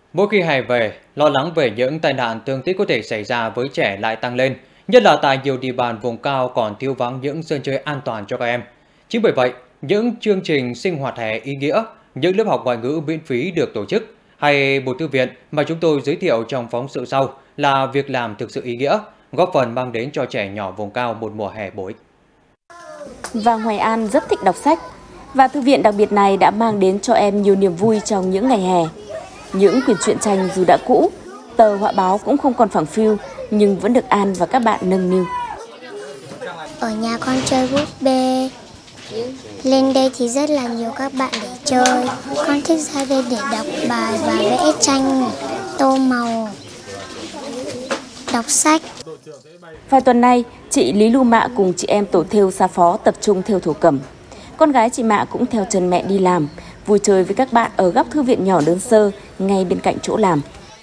Mỗi khi hè về, lo lắng về những tai nạn thương tích có thể xảy ra với trẻ lại tăng lên, nhất là tại nhiều địa bàn vùng cao còn thiếu vắng những sân chơi an toàn cho các em. Chính bởi vậy, những chương trình sinh hoạt hè ý nghĩa, những lớp học ngoại ngữ miễn phí được tổ chức, hay một thư viện mà chúng tôi giới thiệu trong phóng sự sau là việc làm thực sự ý nghĩa, góp phần mang đến cho trẻ nhỏ vùng cao một mùa hè bổ ích. Và Hoài An rất thích đọc sách, và thư viện đặc biệt này đã mang đến cho em nhiều niềm vui trong những ngày hè. Những quyển truyện tranh dù đã cũ, tờ họa báo cũng không còn phẳng phiu, nhưng vẫn được An và các bạn nâng niu. Ở nhà con chơi búp bê, lên đây thì rất là nhiều các bạn để chơi. Con thích ra đây để đọc bài và vẽ tranh, tô màu, đọc sách. Vài tuần nay, chị Lý Lưu Mạ cùng chị em tổ thêu Sa Phó tập trung thêu thổ cẩm. Con gái chị Mạ cũng theo chân mẹ đi làm, vui chơi với các bạn ở góc thư viện nhỏ đơn sơ ngay bên cạnh chỗ làm.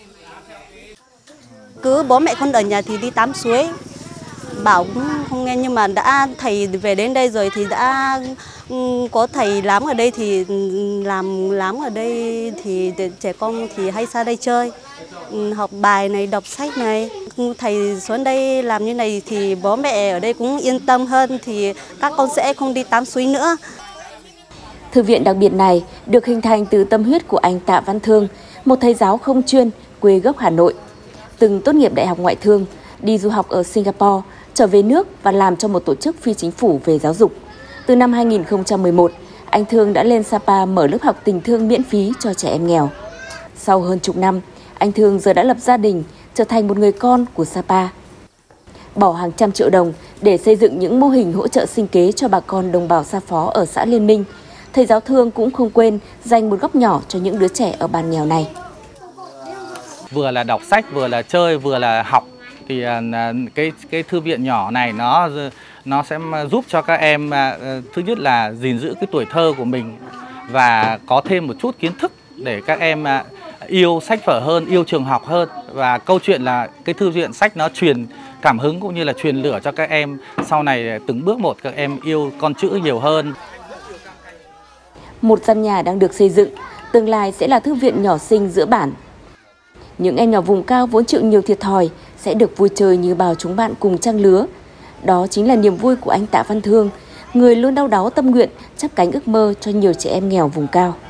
Cứ bố mẹ con ở nhà thì đi tắm suối, bảo cũng không nghe, nhưng mà đã thầy về đến đây rồi thì đã có thầy làm ở đây thì làm ở đây thì trẻ con thì hay ra đây chơi, học bài này, đọc sách này. Thầy xuống đây làm như này thì bố mẹ ở đây cũng yên tâm hơn, thì các con sẽ không đi tắm suối nữa. Thư viện đặc biệt này được hình thành từ tâm huyết của anh Tạ Văn Thương, một thầy giáo không chuyên, quê gốc Hà Nội. Từng tốt nghiệp Đại học Ngoại thương, đi du học ở Singapore, trở về nước và làm cho một tổ chức phi chính phủ về giáo dục. Từ năm 2011, anh Thương đã lên Sapa mở lớp học tình thương miễn phí cho trẻ em nghèo. Sau hơn chục năm, anh Thương giờ đã lập gia đình, trở thành một người con của Sapa. Bỏ hàng trăm triệu đồng để xây dựng những mô hình hỗ trợ sinh kế cho bà con đồng bào Sa Phó ở xã Liên Minh, thầy giáo Thương cũng không quên dành một góc nhỏ cho những đứa trẻ ở bản nghèo này. Vừa là đọc sách, vừa là chơi, vừa là học, thì cái thư viện nhỏ này nó sẽ giúp cho các em thứ nhất là gìn giữ cái tuổi thơ của mình và có thêm một chút kiến thức để các em yêu sách vở hơn, yêu trường học hơn. Và câu chuyện là cái thư viện sách nó truyền cảm hứng cũng như là truyền lửa cho các em sau này từng bước một các em yêu con chữ nhiều hơn. Một gian nhà đang được xây dựng, tương lai sẽ là thư viện nhỏ xinh giữa bản. Những em nhỏ vùng cao vốn chịu nhiều thiệt thòi sẽ được vui chơi như bao chúng bạn cùng trang lứa. Đó chính là niềm vui của anh Tạ Văn Thương, người luôn đau đáu tâm nguyện chắp cánh ước mơ cho nhiều trẻ em nghèo vùng cao.